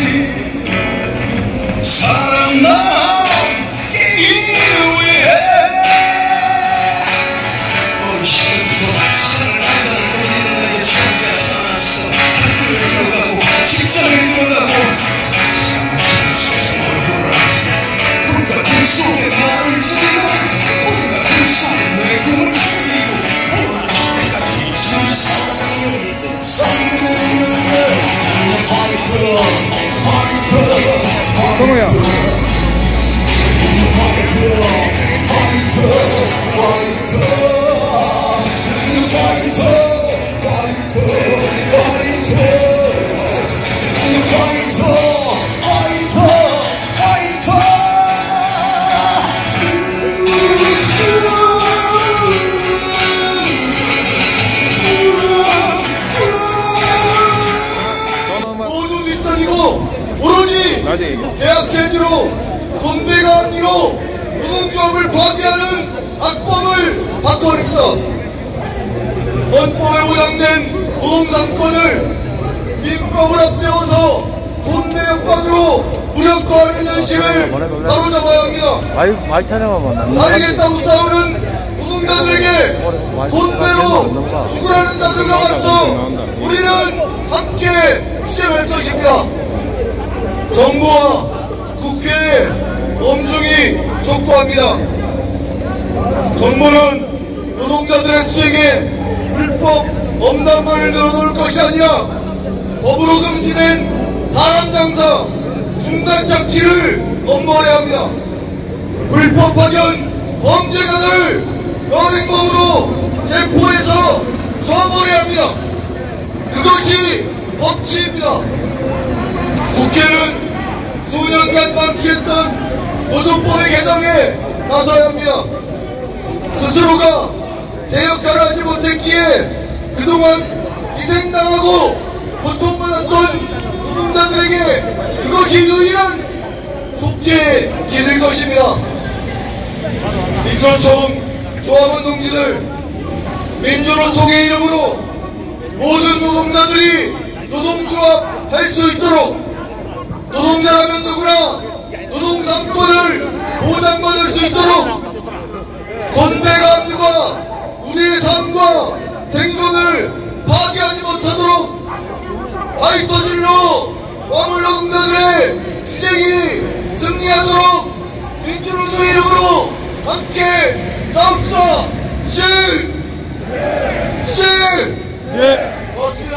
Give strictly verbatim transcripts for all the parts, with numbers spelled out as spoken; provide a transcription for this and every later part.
살아남기 위해 어린 시절부터 살아난다는 우리는 내게 존재하지 않았어. 학교에 들어가고 직장에 들어가고 사무실 서서 얼굴을 하지. 뭔가 그 속에 나를 죽이고 뭔가 그 속에 내 꿈을 죽이고 뭔가 때까지 숨이 살아가는 파이터 파이터 성우야 파이터 파이터 파이터 파이터 파이터 파이터 파이터 모두 뒷전이고 오로지 계약 체제로 손배가 합리로 노동조합을 파괴하는 악법을 바꿔냈어. 헌법에 보장된 노동상권을 민법을 앞세워서 손배 협박으로 무력화하는 현실을 바로잡아야 합니다. 마이, 마이 촬영하면 살겠다고 싸우는 노동자들에게 손배로 죽으라는 자들과 맞서 우리는 함께 시행할 것입니다. 정부와 국회에 엄중히 촉구합니다. 정부는 노동자들의 취익에 불법 엄단만을 늘어놓을 것이 아니라 법으로 금지된 사람장사 중간장치를 엄벌해야 합니다. 불법 파견 범죄자들 현행범으로 체포해서 처벌해야 합니다. 그것이 법치입니다. 국회는 수년간 방치했던 노조법의 개정에 나서야 합니다. 스스로가 제 역할을 하지 못했기에 그동안 희생당하고 고통받았던 노동자들에게 그것이 유일한 속죄의 길일 것입니다. 민주노총 조합원 동지들, 민주노총의 이름으로 모든 노동자들이 노동조합 할 수 있도록 노동자라면 누구나 노동상권을 보장받을 수 있도록 손배가 합리와 우리의 삶과 생존을 파괴하지 못하도록 파이터질로 화물 노동자들의 투쟁이 승리하도록 민주노총 이름으로 함께 싸웁시다. 실! 실! 예. 고맙습니다.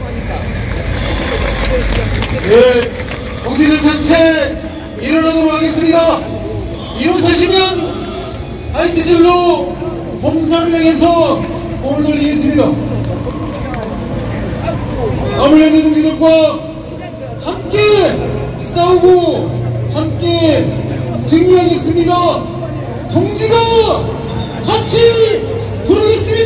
예, 동지들 전체 일어나도록 하겠습니다. 일어서시면 하이트질로 봉사를 향해서 몸을 돌리겠습니다. 아무래도 동지들과 함께 싸우고 함께 승리하겠습니다. 동지가 같이 부르겠습니다.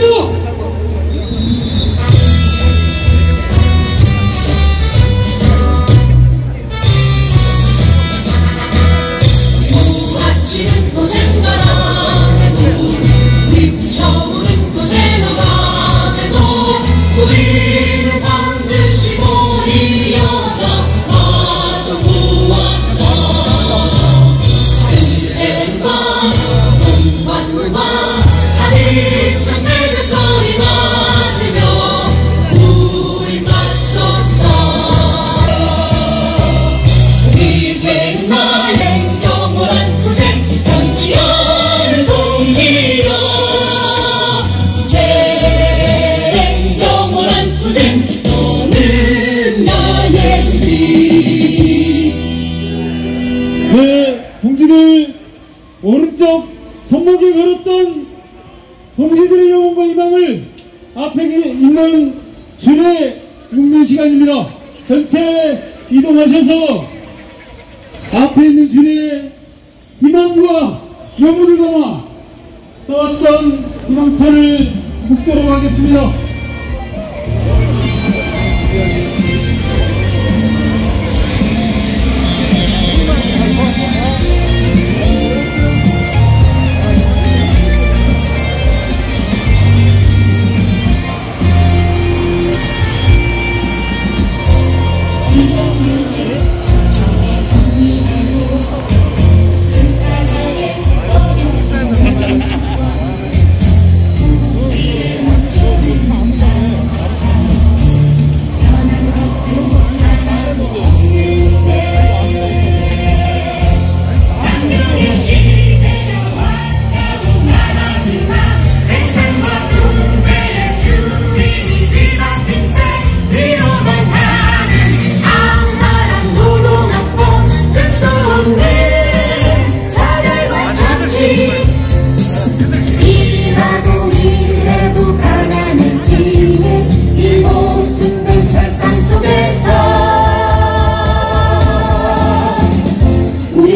동지들 오른쪽 손목에 걸었던 동지들의 영혼과 희망을 앞에 있는 줄에 묶는 시간입니다. 전체 이동하셔서 앞에 있는 줄에 희망과 영혼을 담아 써왔던 희망차를 묶도록 하겠습니다.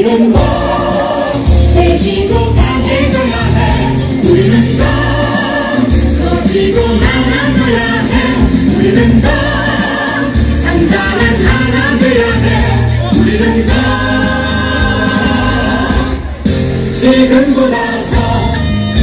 우리는 더 세지고 강해져야 해. 우리는 더 커지고 많아져야 해. 우리는 더 단단한 하나 돼야 해. 우리는 더 지금보다 더.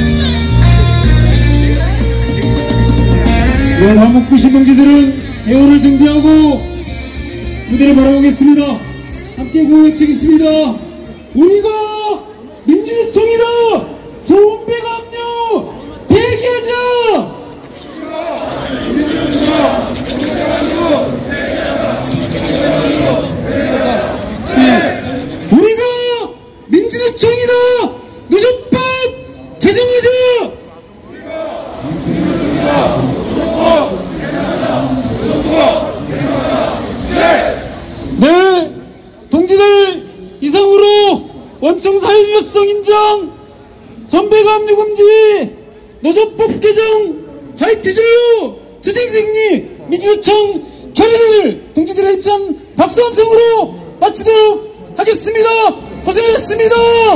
네, 한국구신 동지들은 대우를 준비하고 무대를 바라보겠습니다. 함께 구호 외치겠습니다. 우리가 민주노총이다. 손배감요 대기하자. 우리가 민주노총이다. 노조법 개정하자. 네, 동지들 이상으로 원청 사회주의성 인정, 선배감 유금지, 노조법 개정, 하이트 진로, 투쟁 승리, 민주노총 결의를 동지들의 입장 박수 함성으로 마치도록 하겠습니다. 고생하셨습니다.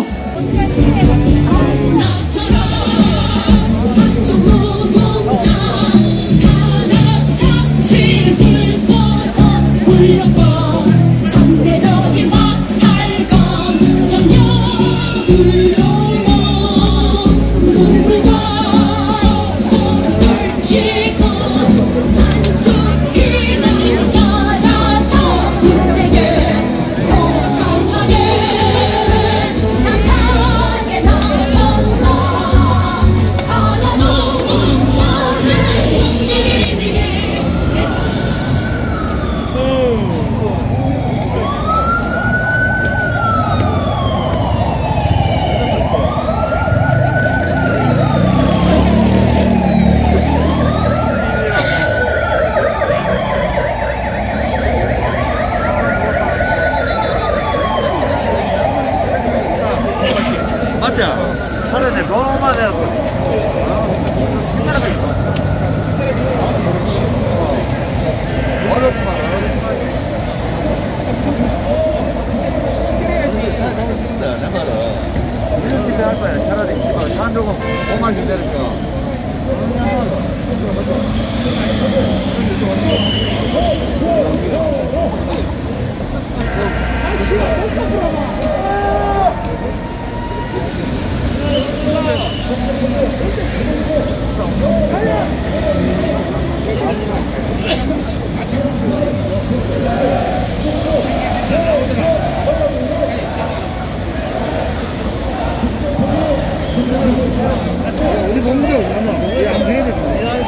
하루에 너무 내고 차라리 산 조금 오만 준다니까. 우리 공개 오나? 우리 안 해야 돼.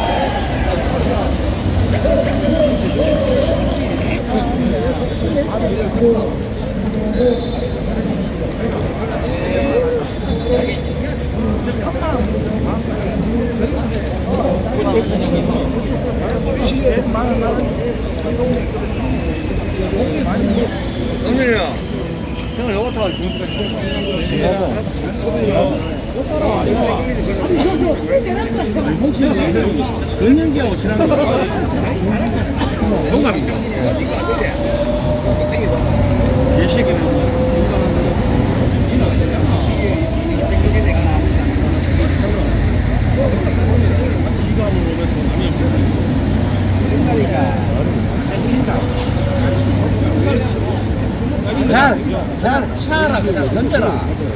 영민이야, 형 요거 타고 갱년기하고 지난 거 동갑이죠. 예식이는 자, 자, 차라 그냥 던져라.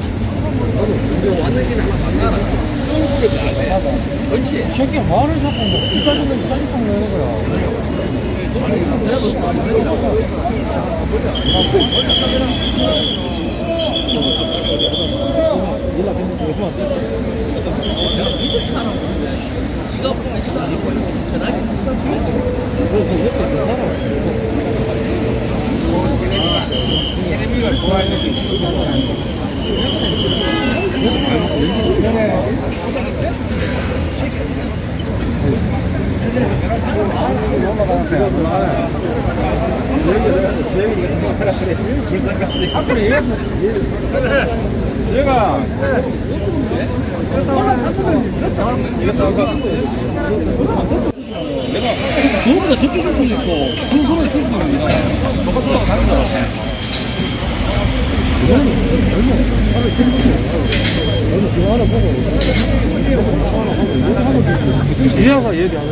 왔는 길에 한번 만나라. 수업을 가야 돼. 그렇지. 새끼 말을 자꾸 뭐 기다리는 짜리상 내는 거야. 지가 보면서 하는 거야. 편하게. 예림이가 좋아하는 게 제가 저보다 적게 줄 수도 있고 큰 손을 줄 수도 있습니다. 저거 가는 거야. 이거는 이하가 얘기하면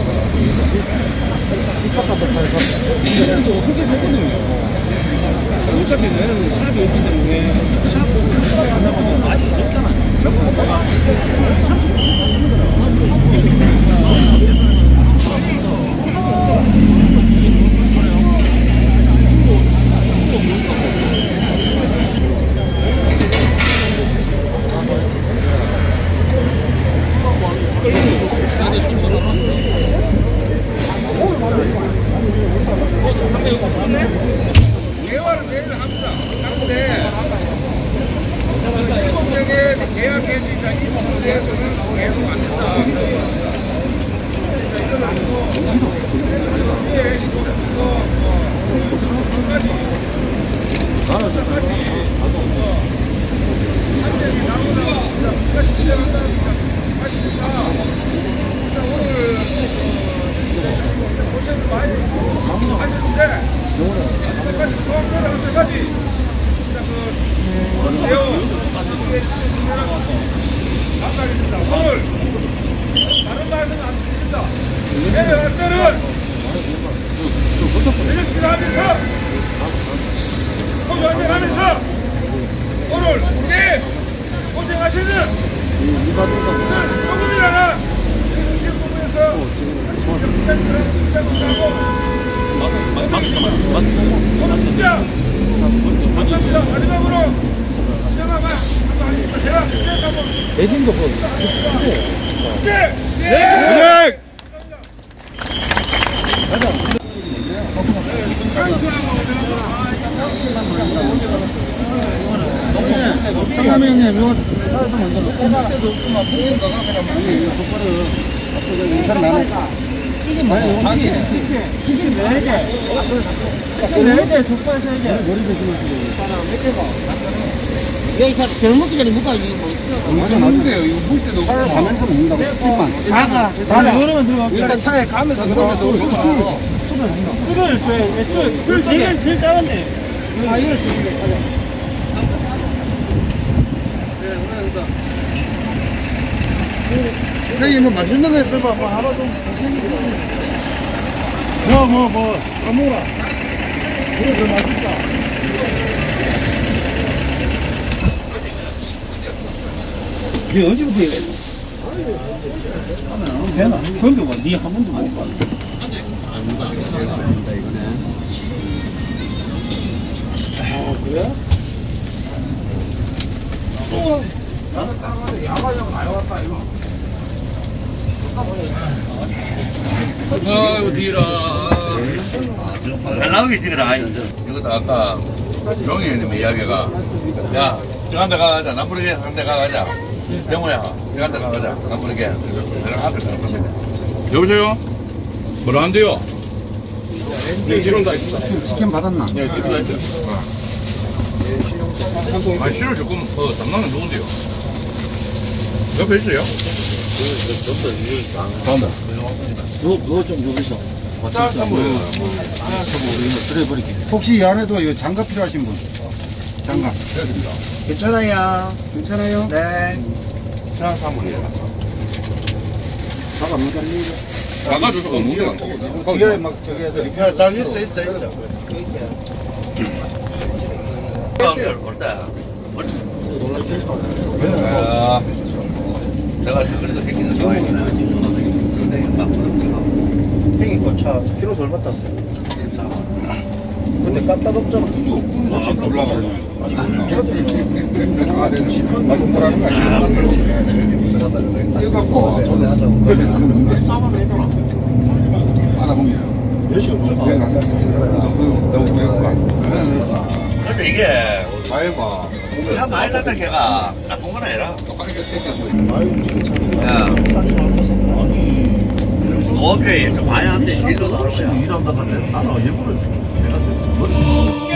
어차피 내는 샵이 없기 때문에 샵 하자마자 많이 적잖아. 개화는 내일 합니다. 하는데 일곱 명의 계약 개시자 이 부분에 대해서는 계속 안 된다. 이거는 위에 끝까지 끝까지 한 명이 나오다가 끝까지 진행한다니까 하시니까 오늘 고생을 많이 하셨는데 언제까지 소환권을 언제까지 진짜 그 대우 감사하겠습니다. 오늘 다른 말씀 안 드립니다. 내려갈 때는 내려치기를 하면서 호주 한잔하면서 오늘 우리 고생하시는 오늘 조금이라나 정치 부분에서 오늘 진짜 감사합니다. 마지막으로 지나가봐 한번 제가 그때 한번 애진도 그 네! 네! 상남이 형님, 이거 차에서 먼저 놓고 때도 없구만. 풍경 가가면 이거 족발을 앞으로 인사를 나눠. 이게 뭐야? 자기 치킨 네 개. 치킨 네 개, 족발 세 개. 머리 조심하시고. 몇 개 봐. 여기 잘 먹기 전에 먹어야지 이거. 맞아, 맞는데요. 이거 물 때도 차에 가면서 먹는다고. 치킨만. 다가 다가 여러분 들어가. 일단 차에 가면서 들어가서 술, 술. 술을 술, 술, 술 제일 제일 작은데. 아 이거 술. 형님, 뭐 맛있는 거 있어봐. 뭐 하나 좀. 뭐, 뭐, 뭐. 아무거나. 그래, 더 맛있다. 니 언제부터 이래? 되나? 그런데 뭐, 니 한 번도 못 봐. 아, 그래? 아이고 뒤라. 잘 나오게 찍어라. 이것도 아까 종이 형님 이야기가 야 저 한 대 가가자 남부르게 한 대 가가자 병호야 저 한 대 가가자 남부르게 내가 앞에 가서 여보세요? 뭐라 안 돼요? 네 지금 다 있습니다. 치킨 받았나? 네 지금 다 있어요. 아 실을 조금 어 담당은 누군데요? 옆에 있어요? 그거좀 누구셔? 혹시 이 안에도 이거 장갑 필요하신 분? 장갑. 괜찮아요. 괜찮아요? 네. 친한 사물이에요. 장갑 못 달리고. 나가줘서 없는데 뒤에 막 저기 해서 리페어 딱 있어, 있어, 있어. 아, 내가 그래도 생기는 좋아했구나. 행이 거차 키로수 얼마 땄어요? 십사. 근데 까딱없잖아. 진짜 올라가네. 아니, 차들이 들어가야 되는 시간 나군다라는 거 아니야? 찍어갖고 저도 하자고. 알아보면 몇 시간 넘어? 내가 너무 그럴까? 근데 이게 봐봐. 참 많이 탔다 걔가 나쁜 건 아니라. 아유, 움직임 참. 야, 오케이 좀 많이 한데 일도 나올 거야. 일한다 근데 나는 일부러 내가